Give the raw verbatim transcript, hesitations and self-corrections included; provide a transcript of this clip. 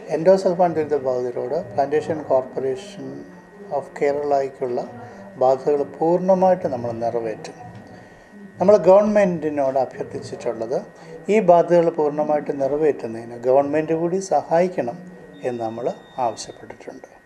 Endosulfan ദുരിതബാധിതരോട് plantation corporation of കേരളയ്ക്കുള്ള ബാധ്യതകൾ പൂർണ്ണമായിട്ട് നമ്മൾ നിറവേറ്റും. നമ്മൾ ഗവൺമെൻറ്റിനോട് അഭ്യർത്ഥിച്ചിട്ടുള്ളത് ഈ ബാധ്യതകൾ പൂർണ്ണമായിട്ട് നിറവേറ്റുന്നതിന് ഗവൺമെൻറ് കൂടി സഹായിക്കണം എന്ന് നമ്മൾ ആവശ്യപ്പെട്ടിട്ടുണ്ട്.